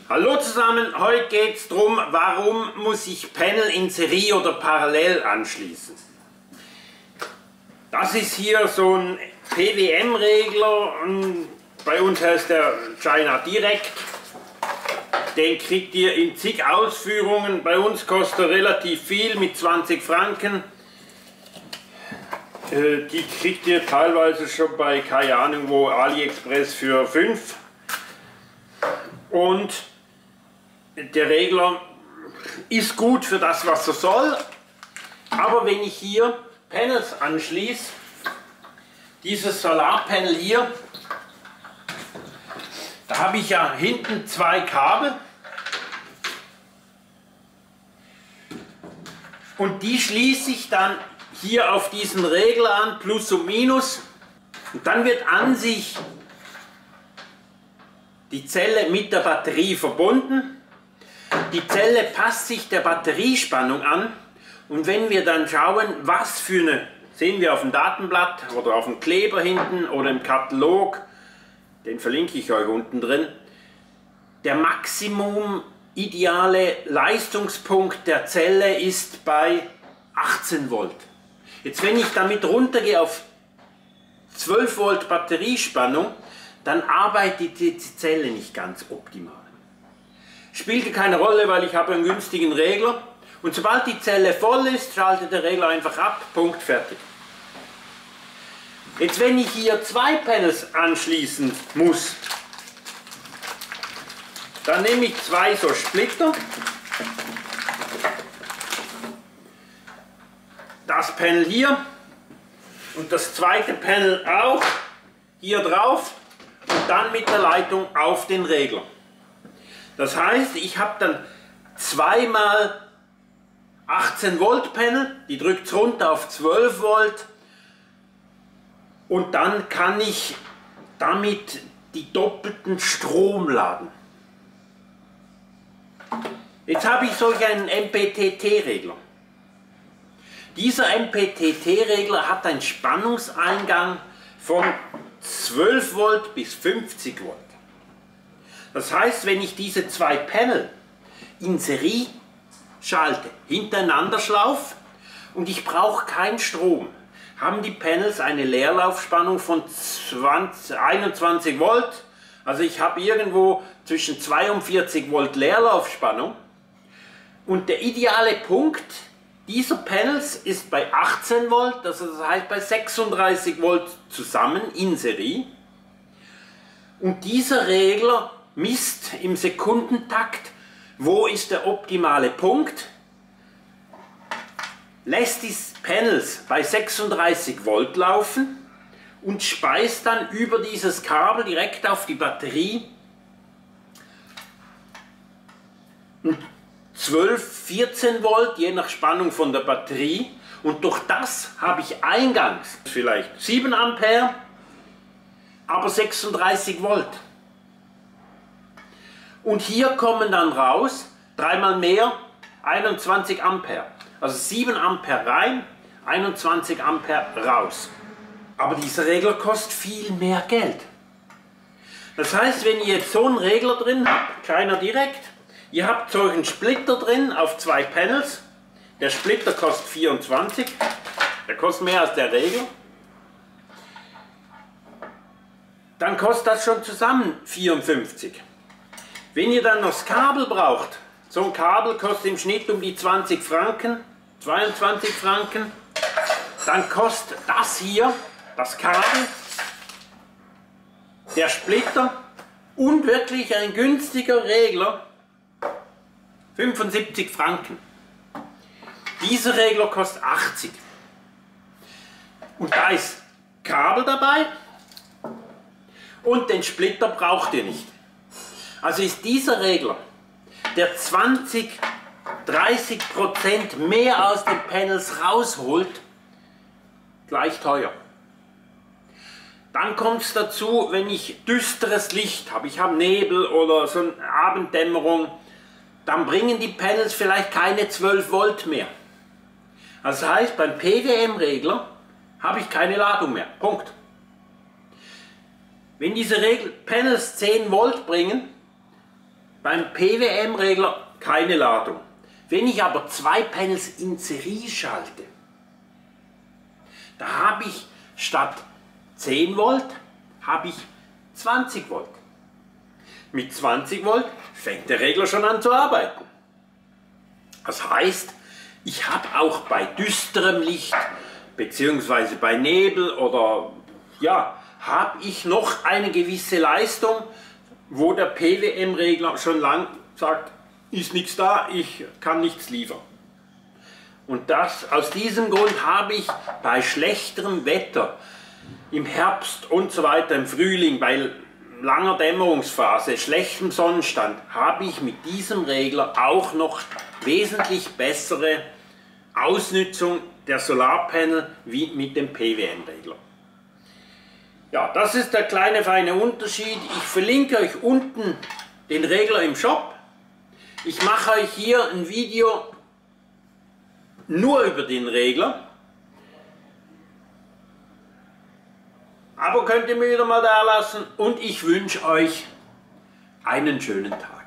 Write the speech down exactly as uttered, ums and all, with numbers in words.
Hallo zusammen, heute geht es darum, warum muss ich Panel in Serie oder parallel anschließen. Das ist hier so ein P W M-Regler, bei uns heißt der China Direct. Den kriegt ihr in zig Ausführungen, bei uns kostet er relativ viel mit zwanzig Franken. Die kriegt ihr teilweise schon bei, keine Ahnung wo, AliExpress für fünf. Und der Regler ist gut für das, was er soll, aber wenn ich hier Panels anschließe, dieses Solarpanel hier, da habe ich ja hinten zwei Kabel und die schließe ich dann hier auf diesen Regler an, Plus und Minus, und dann wird an sich die Zelle mit der Batterie verbunden. Die Zelle passt sich der Batteriespannung an und wenn wir dann schauen, was für eine, sehen wir auf dem Datenblatt oder auf dem Kleber hinten oder im Katalog, den verlinke ich euch unten drin, der Maximum ideale Leistungspunkt der Zelle ist bei achtzehn Volt. Jetzt wenn ich damit runtergehe auf zwölf Volt Batteriespannung, dann arbeitet die Zelle nicht ganz optimal. Spielte keine Rolle, weil ich habe einen günstigen Regler und sobald die Zelle voll ist, schaltet der Regler einfach ab, Punkt, fertig. Jetzt wenn ich hier zwei Panels anschließen muss, dann nehme ich zwei so Splitter, das Panel hier und das zweite Panel auch hier drauf und dann mit der Leitung auf den Regler. Das heißt, ich habe dann zweimal achtzehn Volt Panel, die drückt es runter auf zwölf Volt und dann kann ich damit die doppelten Strom laden. Jetzt habe ich solch einen M P P T-Regler. Dieser M P P T-Regler hat einen Spannungseingang von zwölf Volt bis fünfzig Volt. Das heißt, wenn ich diese zwei Panel in Serie schalte, hintereinander schlaufe und ich brauche keinen Strom, haben die Panels eine Leerlaufspannung von zwanzig, einundzwanzig Volt. Also ich habe irgendwo zwischen zweiundvierzig Volt Leerlaufspannung und der ideale Punkt dieser Panels ist bei achtzehn Volt, das heißt bei sechsunddreißig Volt zusammen in Serie. Und dieser Regler misst im Sekundentakt, wo ist der optimale Punkt, lässt die Panels bei sechsunddreißig Volt laufen und speist dann über dieses Kabel direkt auf die Batterie zwölf, vierzehn Volt, je nach Spannung von der Batterie, und durch das habe ich eingangs vielleicht sieben Ampere, aber sechsunddreißig Volt. Und hier kommen dann raus, dreimal mehr, einundzwanzig Ampere. Also sieben Ampere rein, einundzwanzig Ampere raus. Aber dieser Regler kostet viel mehr Geld. Das heißt, wenn ihr jetzt so einen Regler drin habt, China Direct, ihr habt solchen Splitter drin auf zwei Panels, der Splitter kostet vierundzwanzig, der kostet mehr als der Regler, dann kostet das schon zusammen vierundfünfzig. Wenn ihr dann noch das Kabel braucht, so ein Kabel kostet im Schnitt um die zwanzig Franken, zweiundzwanzig Franken, dann kostet das hier, das Kabel, der Splitter und wirklich ein günstiger Regler, fünfundsiebzig Franken. Dieser Regler kostet achtzig. Und da ist Kabel dabei und den Splitter braucht ihr nicht. Also ist dieser Regler, der zwanzig, dreißig Prozent mehr aus den Panels rausholt, gleich teuer. Dann kommt es dazu, wenn ich düsteres Licht habe, ich habe Nebel oder so eine Abenddämmerung, dann bringen die Panels vielleicht keine zwölf Volt mehr. Das heißt, beim P W M-Regler habe ich keine Ladung mehr. Punkt. Wenn diese Regel Panels zehn Volt bringen, Beim P W M-Regler keine Ladung. Wenn ich aber zwei Panels in Serie schalte, da habe ich statt zehn Volt habe ich zwanzig Volt. Mit zwanzig Volt fängt der Regler schon an zu arbeiten. Das heißt, ich habe auch bei düsterem Licht bzw. bei Nebel oder ja, habe ich noch eine gewisse Leistung, wo der P W M-Regler schon lang sagt, ist nichts da, ich kann nichts liefern. Und das, aus diesem Grund habe ich bei schlechterem Wetter, im Herbst und so weiter, im Frühling, bei langer Dämmerungsphase, schlechtem Sonnenstand, habe ich mit diesem Regler auch noch wesentlich bessere Ausnutzung der Solarpanel wie mit dem P W M-Regler. Ja, das ist der kleine feine Unterschied. Ich verlinke euch unten den Regler im Shop. Ich mache euch hier ein Video nur über den Regler. Abo könnt ihr mir wieder mal da lassen und ich wünsche euch einen schönen Tag.